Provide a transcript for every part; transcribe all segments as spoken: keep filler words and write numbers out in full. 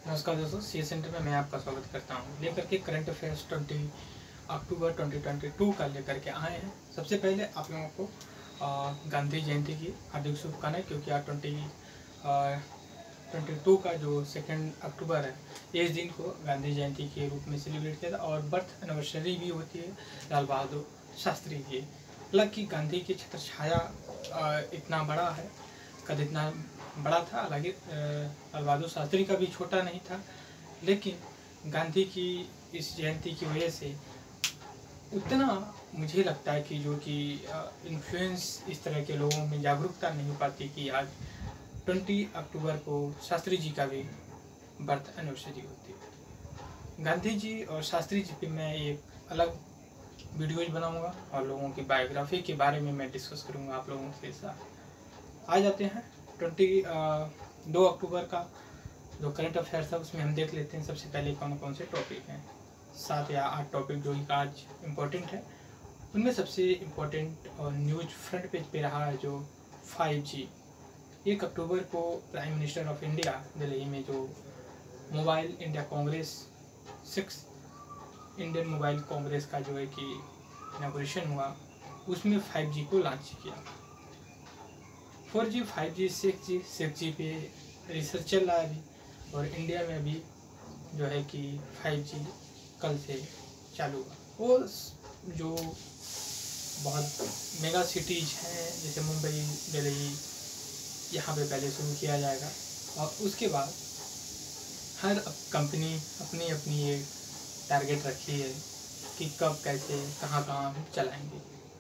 नमस्कार दोस्तों, C S centre में मैं आपका स्वागत करता हूं। लेकर के करंट अफेयर्स बीस अक्टूबर दो हज़ार बाईस का लेकर के आए हैं। सबसे पहले आप लोगों को आ, गांधी जयंती की हार्दिक शुभकामनाएं, क्योंकि आज ट्वेंटी ट्वेंटी टू का जो सेकेंड अक्टूबर है, इस दिन को गांधी जयंती के रूप में सेलिब्रेट किया था और बर्थ एनिवर्सरी भी होती है लाल बहादुर शास्त्री की। हालांकि गांधी की छत्र छाया इतना बड़ा है, कद इतना बड़ा था। हालांकि लाल बहादुर शास्त्री का भी छोटा नहीं था, लेकिन गांधी की इस जयंती की वजह से उतना मुझे लगता है कि जो कि इन्फ्लुएंस इस तरह के लोगों में जागरूकता नहीं हो पाती कि आज बीस अक्टूबर को शास्त्री जी का भी बर्थ एनिवर्सरी होती है। गांधी जी और शास्त्री जी पे मैं एक अलग वीडियोज बनाऊंगा और लोगों की बायोग्राफी के बारे में मैं डिस्कस करूंगा आप लोगों के साथ। आ जाते हैं ट्वेंटी दो अक्टूबर का जो करंट अफेयर्स है, उसमें हम देख लेते हैं सबसे पहले कौन कौन से टॉपिक हैं। सात या आठ टॉपिक जो आज इम्पोर्टेंट है, उनमें सबसे इम्पोर्टेंट और न्यूज फ्रंट पेज पे रहा है जो फाइव जी। एक अक्टूबर को prime minister of India Delhi में जो mobile India congress six Indian mobile congress का जो है कि इनॉग्रेशन हुआ, उसमें फाइव जी को लॉन्च किया। Four G, five G, six G six G पे रिसर्च चल रहा है अभी, और इंडिया में अभी जो है कि फाइव जी कल से चालू हुआ। वो जो बहुत मेगा सिटीज़ हैं जैसे मुंबई, दिल्ली, यहाँ पे पहले शुरू किया जाएगा और उसके बाद हर कंपनी अपनी अपनी एक टारगेट रखी है कि कब, कैसे, कहाँ कहाँ हम चलाएंगे।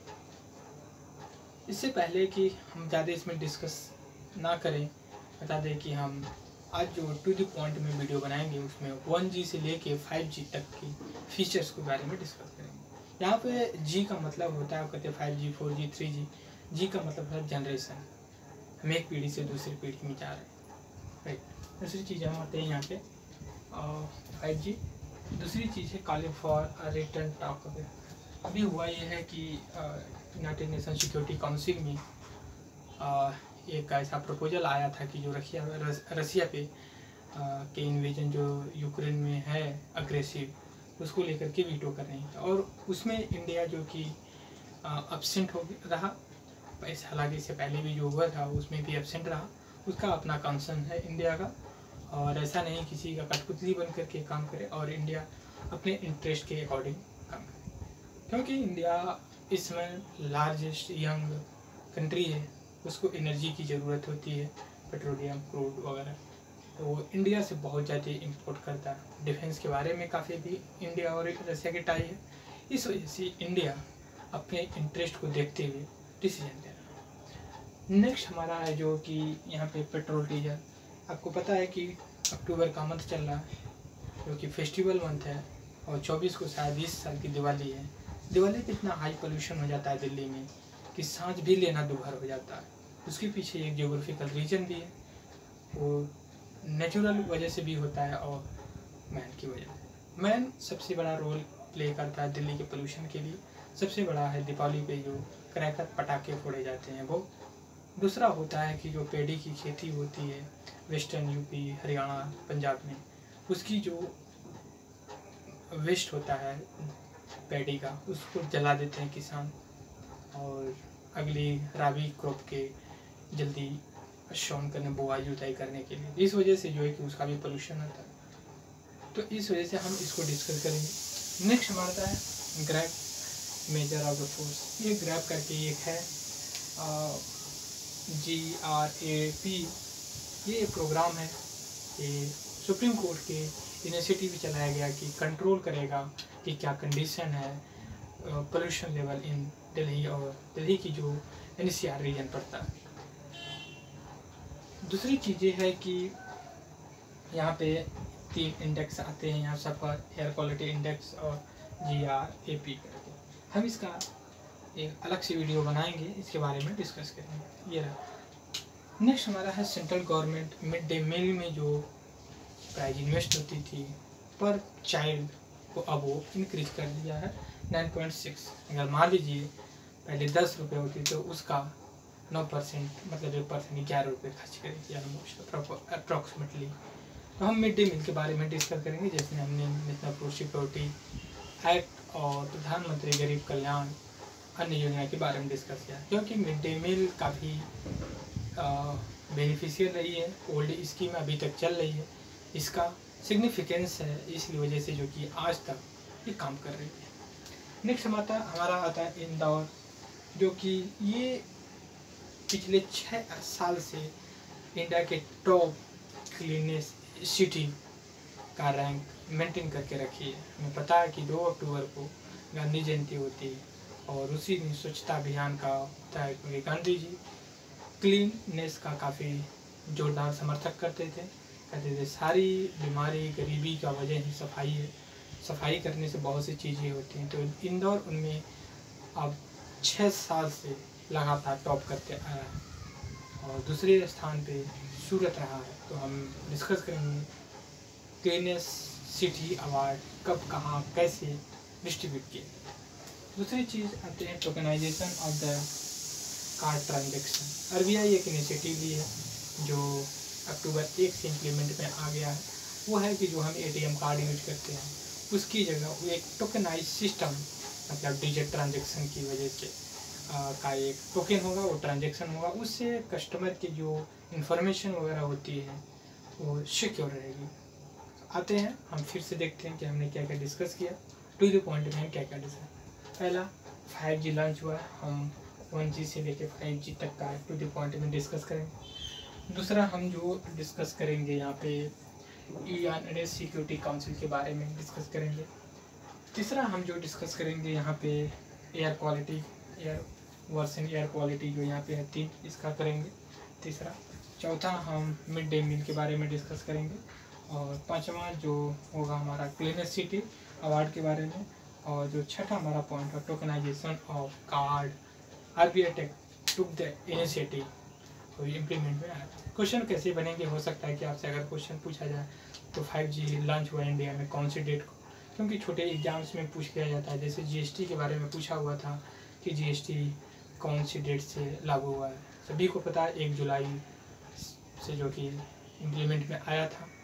इससे पहले कि हम ज़्यादा इसमें डिस्कस ना करें, बता दें कि हम आज जो टू द पॉइंट में वीडियो बनाएंगे उसमें वन जी से लेके फाइव जी तक की फीचर्स के बारे में डिस्कस करेंगे। यहाँ पे जी का मतलब होता है, कहते हैं five G, four G, three G. G का मतलब है जनरेशन, हम एक पीढ़ी से दूसरी पीढ़ी में जा रहे हैं, राइट। दूसरी चीज़ हम आते हैं यहाँ पे फाइव जी। दूसरी चीज़ है कॉलिंग फॉर रिटर्न टॉक। अभी हुआ ये है कि यूनाइटेड नेशन सिक्योरिटी काउंसिल में आ, एक ऐसा प्रपोजल आया था कि जो रशिया रस, रसिया पे आ, के इन्वेजन जो यूक्रेन में है अग्रेसिव, उसको लेकर के वीटो कर रही है, और उसमें इंडिया जो कि एब्सेंट हो रहा। ऐसा हालांकि इससे पहले भी जो हुआ था उसमें भी एब्सेंट रहा। उसका अपना कंसर्न है इंडिया का, और ऐसा नहीं किसी का कठपुतली बन करके काम करे और इंडिया अपने इंटरेस्ट के अकॉर्डिंग काम करे, क्योंकि इंडिया इसमें लार्जेस्ट यंग कंट्री है, उसको एनर्जी की ज़रूरत होती है, पेट्रोलियम, क्रूड वगैरह, तो वो इंडिया से बहुत ज़्यादा इंपोर्ट करता है। डिफेंस के बारे में काफ़ी भी इंडिया और रशिया की टाई है, इस वजह से इंडिया अपने इंटरेस्ट को देखते हुए डिसीजन दे रहा है। नेक्स्ट हमारा है जो कि यहाँ पे पेट्रोल, डीजल। आपको पता है कि अक्टूबर का मंथ चल रहा है जो कि फेस्टिवल मंथ है, और चौबीस को शायद इस साल की दिवाली है। दिवाली पे इतना हाई पोल्यूशन हो जाता है दिल्ली में कि सांझ भी लेना दोपहर हो जाता है। उसके पीछे एक जियोग्राफिकल रीजन भी है, वो नेचुरल वजह से भी होता है और मैन की वजह से। मैन सबसे बड़ा रोल प्ले करता है दिल्ली के पोल्यूशन के लिए। सबसे बड़ा है दीपावली पे जो क्रैकर पटाखे फोड़े जाते हैं वो। दूसरा होता है कि जो पेड़ी की खेती होती है वेस्टर्न यूपी, हरियाणा, पंजाब में, उसकी जो वेस्ट होता है पैडी का, उसको जला देते हैं किसान, और अगली राबी क्रॉप के जल्दी शॉन करने, बुआई जुताई करने के लिए। इस वजह से जो है कि उसका भी पोल्यूशन होता है, तो इस वजह से हम इसको डिस्कस करेंगे। नेक्स्ट हमारा है grab measure of the force. ये ग्रैब करके एक है जी आर ए पी, ये एक प्रोग्राम है, ये सुप्रीम कोर्ट के इनिशिएटिव चलाया गया कि कंट्रोल करेगा कि क्या कंडीशन है पोल्यूशन लेवल इन दिल्ली और दिल्ली की जो एन सी आर रीजन पड़ता है। दूसरी चीज़ें है कि यहाँ पे तीन इंडेक्स आते हैं यहाँ सफ़र, एयर क्वालिटी इंडेक्स और जी आर ए पी करके। हम इसका एक अलग से वीडियो बनाएंगे, इसके बारे में डिस्कस करेंगे। ये रहा। नेक्स्ट हमारा है central government mid day meal में जो प्राइस इन्वेस्ट होती थी पर चाइल्ड को अब वो इंक्रीज कर दिया है नाइन पॉइंट सिक्स। अगर मान लीजिए पहले दस रुपये होती तो उसका नौ परसेंट मतलब एक परसेंट ग्यारह रुपये खर्च करेगी ऑलमोस्ट अप्रॉक्सीमेटली। तो हम मिड डे मील के बारे में डिस्कस करेंगे, जैसे हमने नेशनल फूड सिक्योरिटी एक्ट और प्रधानमंत्री गरीब कल्याण अन्य योजना के बारे में डिस्कस किया, क्योंकि मिड डे मील काफ़ी बेनिफिशियल रही है, ओल्ड स्कीम अभी तक चल रही है, इसका सिग्निफिकेंस है, इसकी वजह से जो कि आज तक ये काम कर रही है। नेक्स्ट हमारा हमारा आता है इंदौर, जो कि ये पिछले छः साल से इंडिया के टॉप क्लीनेस्ट सिटी का रैंक मेंटेन करके रखी है। हमें पता है कि दो अक्टूबर को गांधी जयंती होती है और उसी दिन स्वच्छता अभियान का होता है, क्योंकि गांधी जी क्लीननेस का काफ़ी जोरदार समर्थक करते थे। कहते थे सारी बीमारी गरीबी का वजह ही सफाई है, सफाई करने से बहुत सी चीज़ें होती हैं। तो इंदौर उनमें अब छः साल से लगातार टॉप करते आया है और दूसरे स्थान पे सूरत रहा है। तो हम डिस्कस करेंगे क्लीनेस्ट सिटी अवार्ड कब, कहाँ, कैसे डिस्ट्रीब्यूट किए। दूसरी चीज़ आते हैं tokenization of the card transaction. R B I एक इनिशिएटिव ली है जो अक्टूबर एक से इम्प्लीमेंट में आ गया है। वो है कि जो हम A T M card use करते हैं उसकी जगह वो एक टोकनाइज सिस्टम, मतलब डिजिटल ट्रांजेक्शन की वजह से आ, का एक टोकन होगा, वो ट्रांजेक्शन होगा, उससे कस्टमर की जो इंफॉर्मेशन वगैरह होती है वो सिक्योर रहेगी। आते हैं हम फिर से देखते हैं कि हमने क्या क्या डिस्कस किया। टू द पॉइंट में हम क्या क्या डिस्कस, पहला फाइव जी लॉन्च हुआ है, हम वन जी से लेके फाइव जी तक का टू द पॉइंट में डिस्कस करेंगे। दूसरा हम जो डिस्कस करेंगे यहाँ पे यूएन सिक्योरिटी काउंसिल के बारे में डिस्कस करेंगे। तीसरा हम जो डिस्कस करेंगे यहाँ पे air quality, air version air quality जो यहाँ पे है तीन, इसका करेंगे तीसरा। चौथा हम मिड डे मील के बारे में डिस्कस करेंगे और पांचवा जो होगा हमारा क्लीनेस्ट सिटी अवार्ड के बारे में। और जो छठा हमारा पॉइंट है tokenization of card, RBI take took the initiative तो इम्प्लीमेंट में आया। क्वेश्चन कैसे बनेंगे, हो सकता है कि आपसे अगर क्वेश्चन पूछा जाए तो फाइव जी लॉन्च हुआ इंडिया में कौन सी डेट को, क्योंकि छोटे एग्जाम्स में पूछ लिया जाता है। जैसे जीएसटी के बारे में पूछा हुआ था कि जीएसटी कौन सी डेट से लागू हुआ है, सभी को पता है एक जुलाई से जो कि इम्प्लीमेंट में आया था।